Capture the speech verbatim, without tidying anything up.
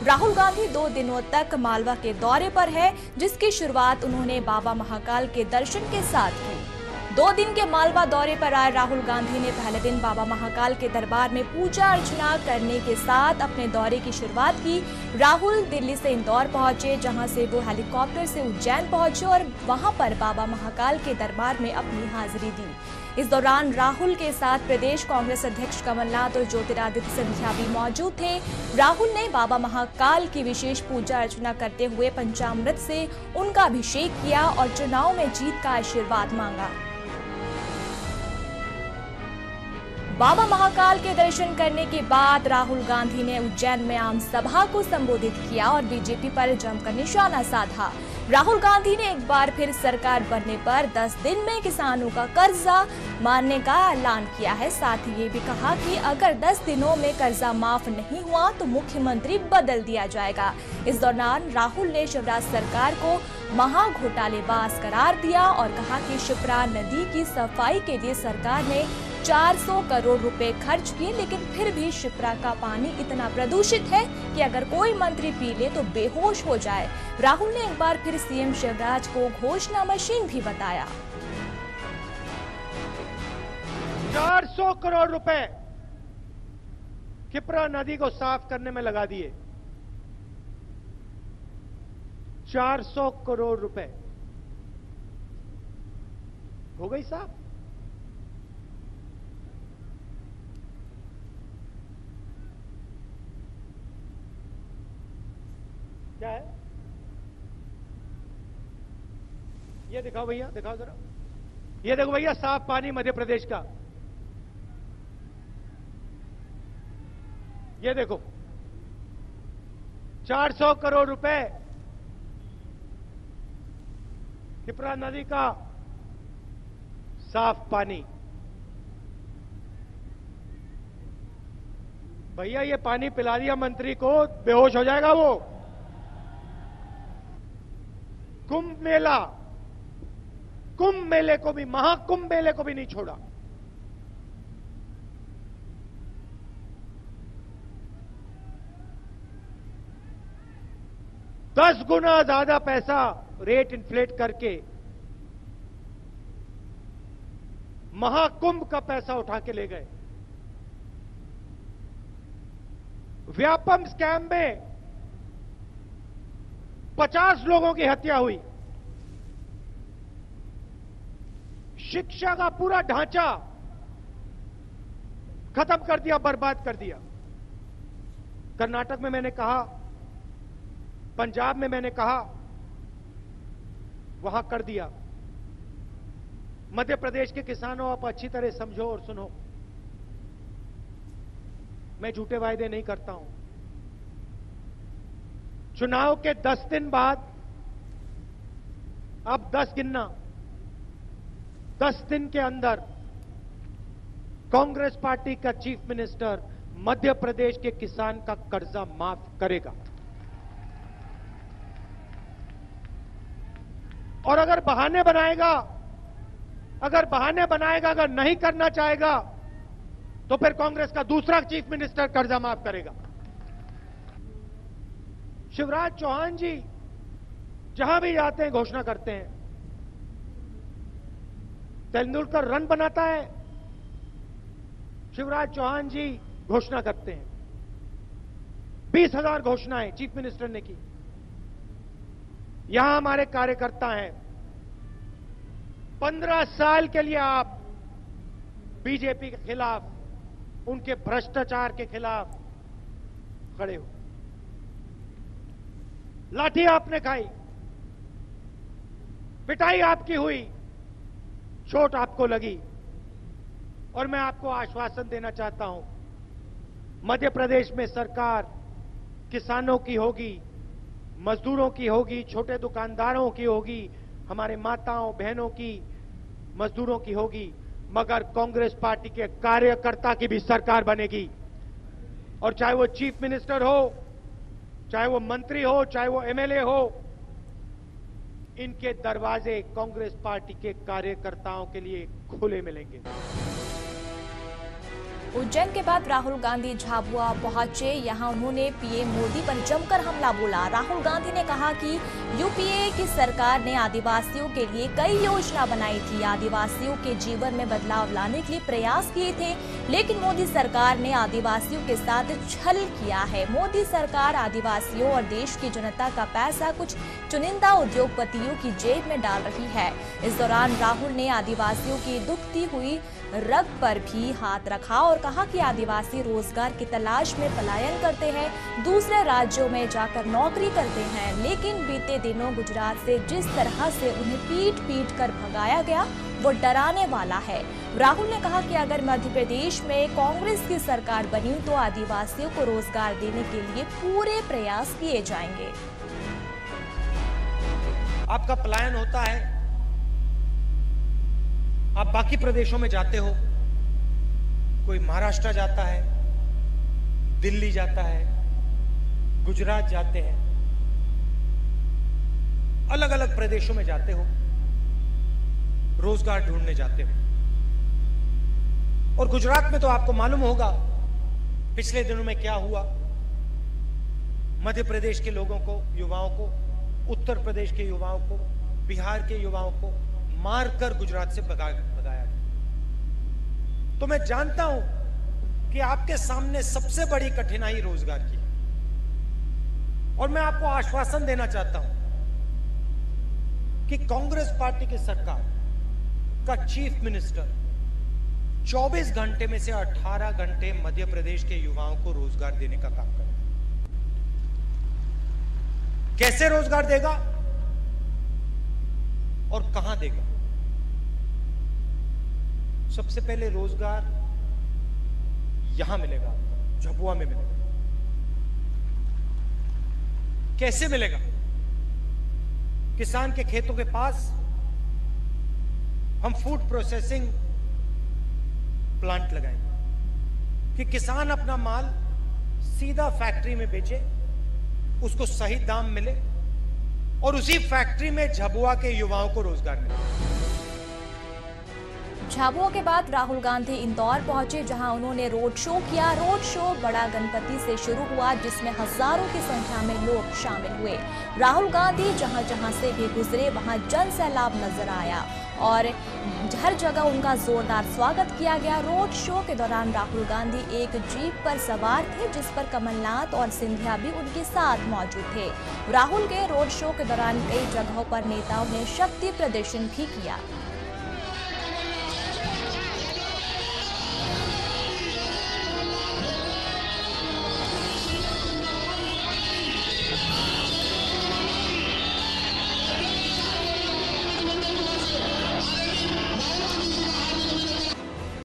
राहुल गांधी दो दिनों तक मालवा के दौरे पर है, जिसकी शुरुआत उन्होंने बाबा महाकाल के दर्शन के साथ की। दो दिन के मालवा दौरे पर आए राहुल गांधी ने पहले दिन बाबा महाकाल के दरबार में पूजा अर्चना करने के साथ अपने दौरे की शुरुआत की। राहुल दिल्ली से इंदौर पहुंचे, जहां से वो हेलीकॉप्टर से उज्जैन पहुंचे और वहां पर बाबा महाकाल के दरबार में अपनी हाजिरी दी। इस दौरान राहुल के साथ प्रदेश कांग्रेस अध्यक्ष कमलनाथ और ज्योतिरादित्य सिंधिया भी मौजूद थे। राहुल ने बाबा महाकाल की विशेष पूजा अर्चना करते हुए पंचामृत से उनका अभिषेक किया और चुनाव में जीत का आशीर्वाद मांगा। बाबा महाकाल के दर्शन करने के बाद राहुल गांधी ने उज्जैन में आम सभा को संबोधित किया और बीजेपी पर जमकर निशाना साधा। राहुल गांधी ने एक बार फिर सरकार बनने पर दस दिन में किसानों का कर्जा मानने का ऐलान किया है। साथ ही ये भी कहा कि अगर दस दिनों में कर्जा माफ नहीं हुआ तो मुख्यमंत्री बदल दिया जाएगा। इस दौरान राहुल ने शिवराज सरकार को महा घोटालेबाज करार दिया और कहा कि शिप्रा नदी की सफाई के लिए सरकार ने चार सौ करोड़ रुपए खर्च किए, लेकिन फिर भी शिप्रा का पानी इतना प्रदूषित है कि अगर कोई मंत्री पी ले तो बेहोश हो जाए। राहुल ने एक बार फिर सीएम शिवराज को घोषणा मशीन भी बताया। चार सौ करोड़ रुपए शिप्रा नदी को साफ करने में लगा दिए। चार सौ करोड़ रुपए हो गई साहब। क्या है ये? दिखाओ भैया, दिखाओ जरा। ये देखो भैया, साफ पानी मध्य प्रदेश का। ये देखो, चार सौ करोड़ रुपए शिप्रा नदी का साफ पानी। भैया ये पानी पिला दिया मंत्री को, बेहोश हो जाएगा वो। कुंभ मेला, कुंभ मेले को भी, महाकुंभ मेले को भी नहीं छोड़ा। दस गुना ज्यादा पैसा रेट इन्फ्लेट करके महाकुंभ का पैसा उठा के ले गए। व्यापम स्कैम में पचास लोगों की हत्या हुई। शिक्षा का पूरा ढांचा खत्म कर दिया, बर्बाद कर दिया। कर्नाटक में मैंने कहा, पंजाब में मैंने कहा, वहां कर दिया। मध्य प्रदेश के किसानों, आप अच्छी तरह समझो और सुनो। मैं झूठे वायदे नहीं करता हूं। चुनाव के दस दिन बाद, अब दस गिनना, दस दिन के अंदर कांग्रेस पार्टी का चीफ मिनिस्टर मध्य प्रदेश के किसान का कर्जा माफ करेगा। और अगर बहाने बनाएगा, अगर बहाने बनाएगा, अगर नहीं करना चाहेगा, तो फिर कांग्रेस का दूसरा चीफ मिनिस्टर कर्जा माफ करेगा। शिवराज चौहान जी जहां भी जाते हैं घोषणा करते हैं। तेंदुलकर रन बनाता है, शिवराज चौहान जी घोषणा करते हैं। बीस हजार घोषणाएं चीफ मिनिस्टर ने की। यहां हमारे कार्यकर्ता हैं। पंद्रह साल के लिए आप बीजेपी के खिलाफ, उनके भ्रष्टाचार के खिलाफ खड़े हो। लाठी आपने खाई, पिटाई आपकी हुई, चोट आपको लगी, और मैं आपको आश्वासन देना चाहता हूं, मध्य प्रदेश में सरकार किसानों की होगी, मजदूरों की होगी, छोटे दुकानदारों की होगी, हमारे माताओं बहनों की, मजदूरों की होगी, मगर कांग्रेस पार्टी के कार्यकर्ता की भी सरकार बनेगी। और चाहे वो चीफ मिनिस्टर हो, चाहे वो मंत्री हो, चाहे वो एमएलए हो, इनके दरवाजे कांग्रेस पार्टी के कार्यकर्ताओं के लिए खुले मिलेंगे। उज्जैन के बाद राहुल गांधी झाबुआ पहुंचे। यहां उन्होंने पीएम मोदी पर जमकर हमला बोला। राहुल गांधी ने कहा कि यूपीए की सरकार ने आदिवासियों के लिए कई योजना बनाई थी, आदिवासियों के जीवन में बदलाव लाने के लिए प्रयास किए थे, लेकिन मोदी सरकार ने आदिवासियों के साथ छल किया है। मोदी सरकार आदिवासियों और देश की जनता का पैसा कुछ चुनिंदा उद्योगपतियों की जेब में डाल रही है। इस दौरान राहुल ने आदिवासियों की दुखती हुई रग पर भी हाथ रखा और कहा कि आदिवासी रोजगार की तलाश में पलायन करते हैं, दूसरे राज्यों में जाकर नौकरी करते हैं, लेकिन बीते दिनों गुजरात से जिस तरह से उन्हें पीट पीट कर भगाया गया वो डराने वाला है। राहुल ने कहा कि अगर मध्य प्रदेश में कांग्रेस की सरकार बनी तो आदिवासियों को रोजगार देने के लिए पूरे प्रयास किए जाएंगे। आपका पलायन होता है, आप बाकी प्रदेशों में जाते हो, कोई महाराष्ट्र जाता है, दिल्ली जाता है, गुजरात जाते हैं, अलग अलग प्रदेशों में जाते हो, रोजगार ढूंढने जाते हो। और गुजरात में तो आपको मालूम होगा पिछले दिनों में क्या हुआ। मध्य प्रदेश के लोगों को, युवाओं को, उत्तर प्रदेश के युवाओं को, बिहार के युवाओं को मारकर गुजरात से भगा भगाया गया। तो मैं जानता हूं कि आपके सामने सबसे बड़ी कठिनाई रोजगार की है। और मैं आपको आश्वासन देना चाहता हूं कि कांग्रेस पार्टी की सरकार का चीफ मिनिस्टर चौबीस घंटे में से अठारह घंटे मध्य प्रदेश के युवाओं को रोजगार देने का काम करेगा। कैसे रोजगार देगा और कहां देगा? सबसे पहले रोजगार यहां मिलेगा, झाबुआ में मिलेगा। कैसे मिलेगा? किसान के खेतों के पास हम फूड प्रोसेसिंग प्लांट लगाएंगे कि किसान अपना माल सीधा फैक्ट्री में बेचे, उसको सही दाम मिले और उसी फैक्ट्री में झाबुआ के युवाओं को रोजगार मिले। झाबुआ के बाद राहुल गांधी इंदौर पहुंचे, जहां उन्होंने रोड शो किया। रोड शो बड़ा गणपति से शुरू हुआ, जिसमें हजारों की संख्या में लोग शामिल हुए। राहुल गांधी जहां जहां से भी गुजरे वहां जन सैलाब नजर आया और हर जगह उनका जोरदार स्वागत किया गया। रोड शो के दौरान राहुल गांधी एक जीप पर सवार थे, जिस पर कमलनाथ और सिंधिया भी उनके साथ मौजूद थे। राहुल के रोड शो के दौरान कई जगहों पर नेताओं ने शक्ति प्रदर्शन भी किया।